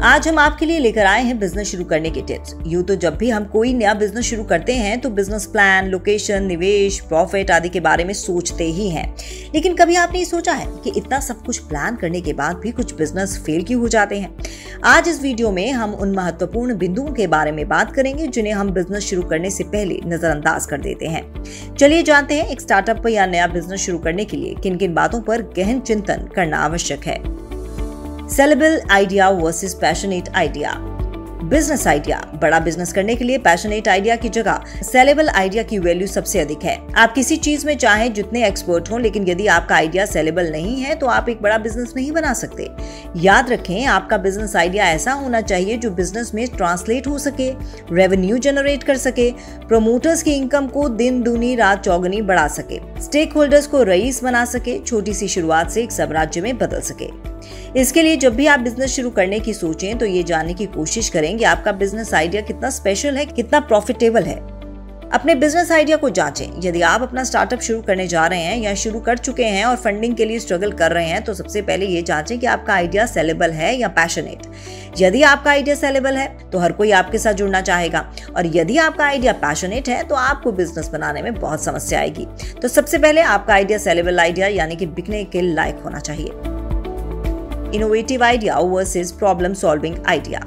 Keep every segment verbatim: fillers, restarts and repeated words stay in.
आज हम आपके लिए लेकर आए हैं बिजनेस शुरू करने के टिप्स। यूं तो जब भी हम कोई नया बिजनेस शुरू करते हैं तो बिजनेस प्लान, लोकेशन, निवेश, प्रॉफिट आदि के बारे में सोचते ही हैं। लेकिन कभी आपने ये सोचा है कि इतना सब कुछ प्लान करने के बाद भी कुछ बिजनेस फेल क्यों हो जाते हैं? आज इस वीडियो में हम उन महत्वपूर्ण बिंदुओं के बारे में बात करेंगे जिन्हें हम बिजनेस शुरू करने से पहले नजरअंदाज कर देते हैं। चलिए जानते हैं एक स्टार्टअप या नया बिजनेस शुरू करने के लिए किन किन बातों पर गहन चिंतन करना आवश्यक है। Sellable idea versus passionate idea. Business idea. बड़ा बिजनेस करने के लिए पैशनेट आइडिया की जगह सेलेबल आइडिया की वैल्यू सबसे अधिक है। आप किसी चीज में चाहे जितने एक्सपर्ट हों, लेकिन यदि आपका आइडिया सेलेबल नहीं है तो आप एक बड़ा बिजनेस नहीं बना सकते। याद रखें, आपका बिजनेस आइडिया ऐसा होना चाहिए जो बिजनेस में ट्रांसलेट हो सके, रेवेन्यू जनरेट कर सके, प्रमोटर्स की इनकम को दिन दूनी रात चौगुनी बढ़ा सके, स्टेक होल्डर्स को रईस बना सके, छोटी सी शुरुआत से एक साम्राज्य में बदल सके। इसके लिए जब भी आप बिजनेस शुरू करने की सोचें तो ये जानने की कोशिश करें कि आपका बिजनेस आइडिया कितना स्पेशल है, कितना प्रॉफिटेबल है। अपने बिजनेस आइडिया को जांचें। यदि आप अपना स्टार्टअप शुरू करने जा रहे हैं या शुरू कर चुके हैं और फंडिंग के लिए स्ट्रगल कर रहे हैं तो सबसे पहले ये जांचें कि आपका आइडिया सेलेबल है या पैशनेट। यदि आपका आइडिया सेलेबल है तो हर कोई आपके साथ जुड़ना चाहेगा, और यदि आपका आइडिया पैशनेट है तो आपको बिजनेस बनाने में बहुत समस्या आएगी। तो सबसे पहले आपका आइडिया सेलेबल आइडिया यानी कि बिकने के लायक होना चाहिए। Innovative idea versus problem solving idea.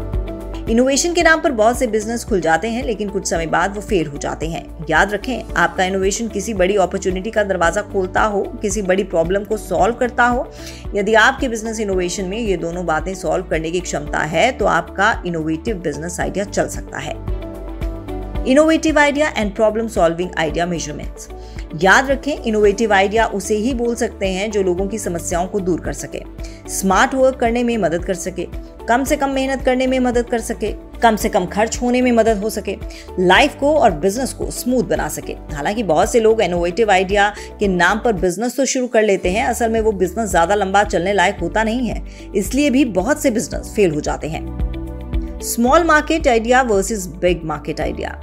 Innovation के नाम पर बहुत से बिजनेस खुल जाते हैं, लेकिन कुछ समय बाद वो फेल हो जाते हैं। याद रखें, आपका इनोवेशन किसी बड़ी अपॉर्चुनिटी का दरवाजा खोलता हो, किसी बड़ी प्रॉब्लम को सॉल्व करता हो। यदि आपके बिजनेस इनोवेशन में ये दोनों बातें सॉल्व करने की क्षमता है तो आपका इनोवेटिव बिजनेस आइडिया चल सकता है। Innovative idea and problem solving idea measurements. याद रखें, इनोवेटिव आइडिया उसे ही बोल सकते हैं जो लोगों की समस्याओं को दूर कर सके, स्मार्ट वर्क करने में मदद कर सके, कम से कम मेहनत करने में मदद कर सके, कम से कम खर्च होने में मदद हो सके, लाइफ को और बिजनेस को स्मूथ बना सके। हालांकि बहुत से लोग इनोवेटिव आइडिया के नाम पर बिजनेस तो शुरू कर लेते हैं, असल में वो बिजनेस ज्यादा लंबा चलने लायक होता नहीं है, इसलिए भी बहुत से बिजनेस फेल हो जाते हैं। Small market idea versus big market idea.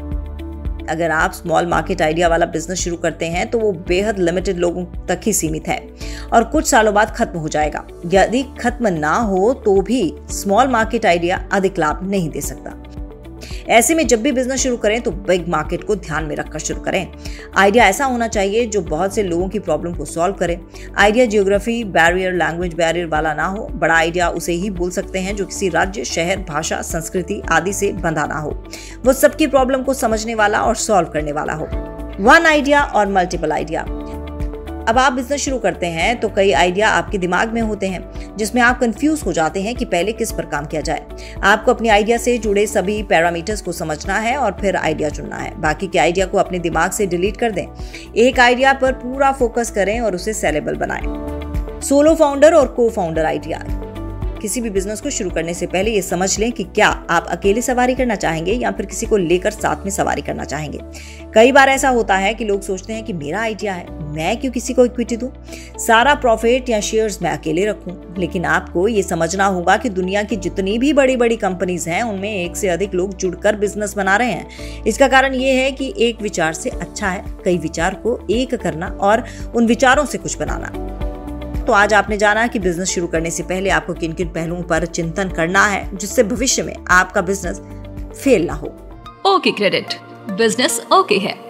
अगर आप स्मॉल मार्केट आइडिया वाला बिजनेस शुरू करते हैं तो वो बेहद लिमिटेड लोगों तक ही सीमित है और कुछ सालों बाद खत्म हो जाएगा। यदि खत्म ना हो तो भी स्मॉल मार्केट आइडिया अधिक लाभ नहीं दे सकता। ऐसे में जब भी बिजनेस शुरू करें तो बिग मार्केट को ध्यान में रखकर शुरू करें। आइडिया ऐसा होना चाहिए जो बहुत से लोगों की प्रॉब्लम को सॉल्व करे। Idea geography barrier, language barrier वाला ना हो। बड़ा आइडिया उसे ही बोल सकते हैं जो किसी राज्य, शहर, भाषा, संस्कृति आदि से बंधा ना हो। वो सबकी प्रॉब्लम को समझने वाला और सॉल्व करने वाला हो। वन आइडिया और मल्टीपल आइडिया। अब आप बिजनेस शुरू करते हैं तो कई आइडिया आपके दिमाग में होते हैं जिसमें आप कंफ्यूज हो जाते हैं कि पहले किस पर काम किया जाए। आपको अपनी आइडिया से जुड़े सभी पैरामीटर्स को समझना है और फिर आइडिया चुनना है। बाकी के आइडिया को अपने दिमाग से डिलीट कर दें। एक आइडिया पर पूरा फोकस करें और उसे सेलेबल बनाएं। सोलो फाउंडर और को फाउंडर आइडिया। किसी भी बिजनेस को शुरू करने से पहले ये समझ लें कि क्या आप अकेले सवारी करना चाहेंगे या फिर किसी को लेकर साथ में सवारी करना चाहेंगे। कई बार ऐसा होता है कि लोग सोचते हैं कि मेरा आइडिया है, मैं क्यों किसी को इक्विटी दूं, सारा प्रॉफिट या शेयर्स मैं अकेले रखूं। लेकिन आपको ये समझना होगा कि दुनिया की जितनी भी बड़ी बड़ी कंपनीज हैं उनमें एक से अधिक लोग जुड़कर बिजनेस बना रहे हैं। इसका कारण ये है कि एक विचार से अच्छा है कई विचार को एक करना और उन विचारों से कुछ बनाना। तो आज आपने जाना कि बिजनेस शुरू करने से पहले आपको किन किन पहलुओं पर चिंतन करना है जिससे भविष्य में आपका बिजनेस फेल ना हो। ओके क्रेडिट, बिजनेस ओके है।